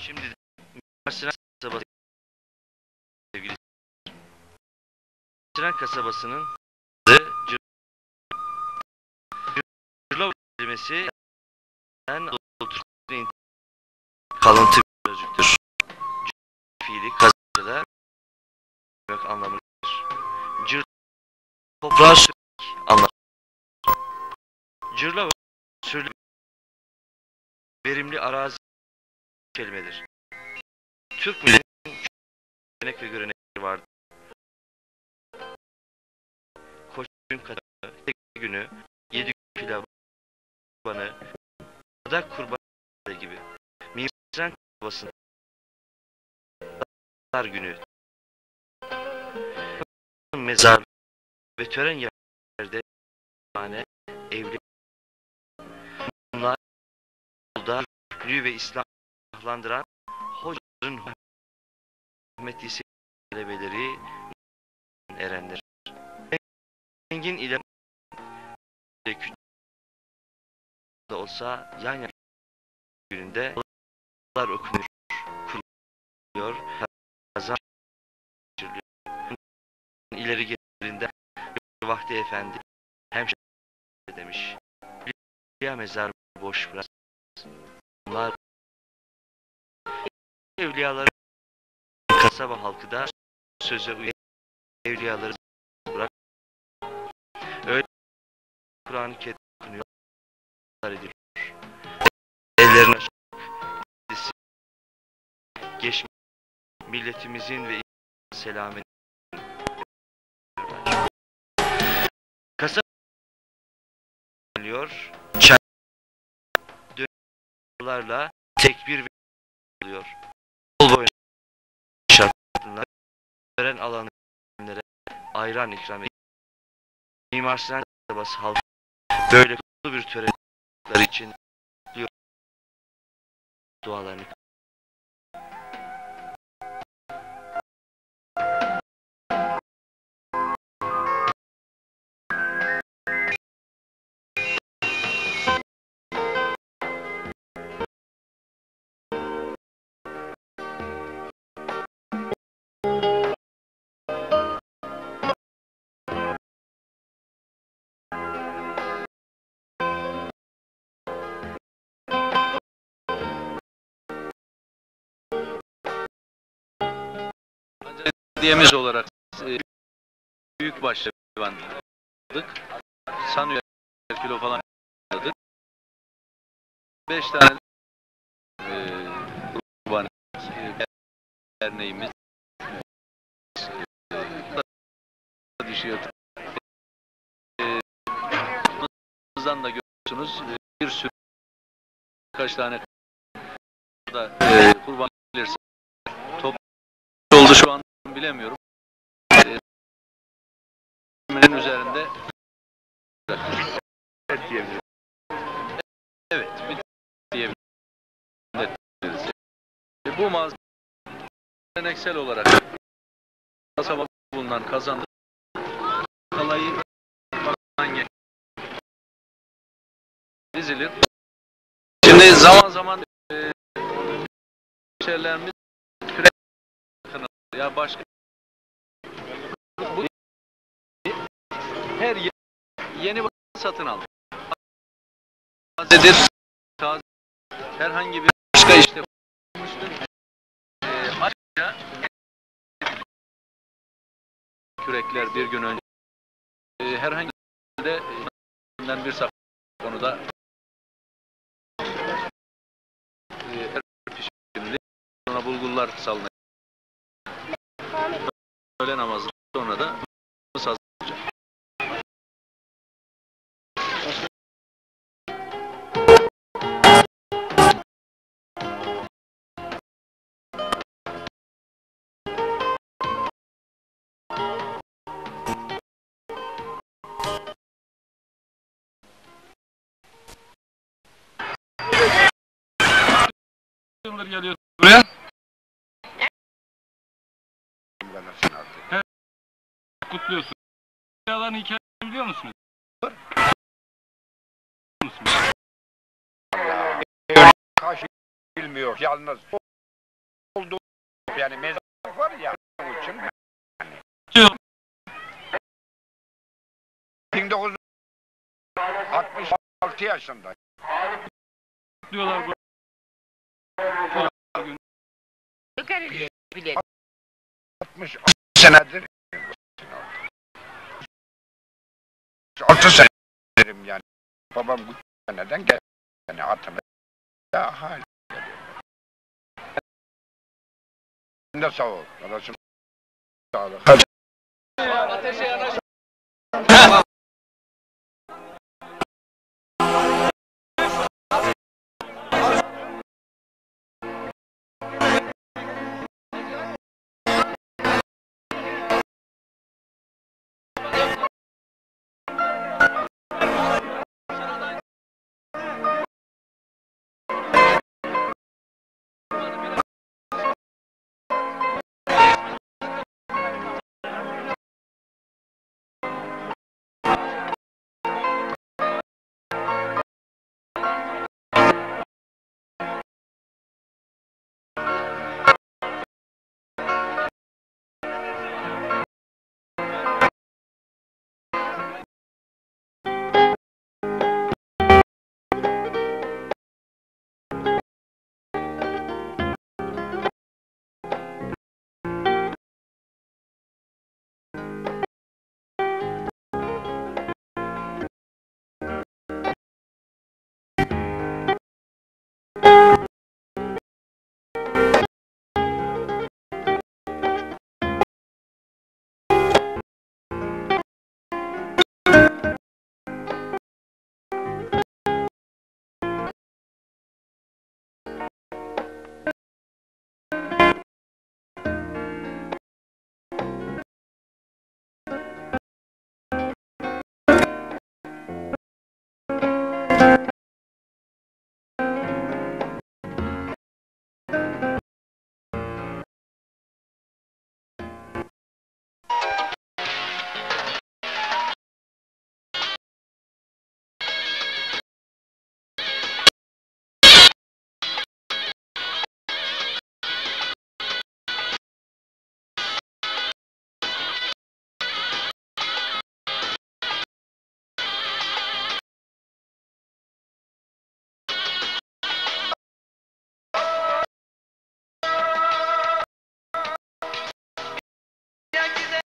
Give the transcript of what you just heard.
Şimdi de Mimar kasabası sevgili Sinan kasabasının Cırlova kelimesi kalıntı bir sözcüktür. Fiili kazançada demek anlamındadır. Cır toprağı sürmek anlamı. Cırlova sürülü verimli arazi kelimedir. Türk milletinin gelenek ve görenekleri vardır. Koçun katığı, tek günü, 7 gün pilavı, adak kurbanı gibi. Mimar Sinan kasabasının günü, mezar ve tören yerlerde evli bunlar da Türklüğü ve İslam'landıran hocaların hürmeti talebeleri erenler. Engin ile küçük da olsa yan yana gününde okunur, kuruluyor, kazan geçiriliyor. İleri gelirinde Vahdi Efendi hemşire demiş. Ya mezar boş bırak. Bunlar evliyaların kasaba halkı da söze uyan evliyaları bırak. Öyle Kur'an-ı Kerim okunuyor, ediliyor. Ellerini açık, geçmiş milletimizin ve selamet. Kasaba geliyor, dönüyorlarla tekbir veriyor. Yol boyunca şartlarına veren alanlara ayran ikram ediyor. Mimar Sinan kasabası halkı böyle kutlu bir törenler için diyor dualarını. Belediyemiz olarak büyükbaş hayvanladık. Sanıyorum 1 kilo falan aldık. 5 tane kurban derneğimiz düşüyor. Bundan da görüyorsunuz bir sürü kaç tane da kurban gelirse top oldu şu an bilemiyorum. Üzerinde evet bir diyebiliriz. Bu malzeme geleneksel olarak kasabada bulunan kazandı. Kalayı hangi dizilir. Şimdi zaman zaman şeylerimiz kürek ya başka bu her yeni satın aldı. Tazedir. Herhangi bir başka işte ayrıca kürekler bir gün önce herhangi bir sakın konuda pişirildi. Sonra bulgurlar salınacak. Öğle namazı sonra da hazırlanacak. Yıldır geliyorsun buraya? Evet, kutluyorsun. Yalan hikayesini biliyor musunuz? Karşı bilmiyor yalnız. yani mezarlık var ya onun için Yok. 1966 yaşında. Diyorlar bu. Yukarı bile. 60 senedir 30 senedir yani. Babam bu seneden geldi. Yani atımı daha hala geliyor. Sen de sağ ol. Kardeşim. Sağlık. Ateşe yanaş.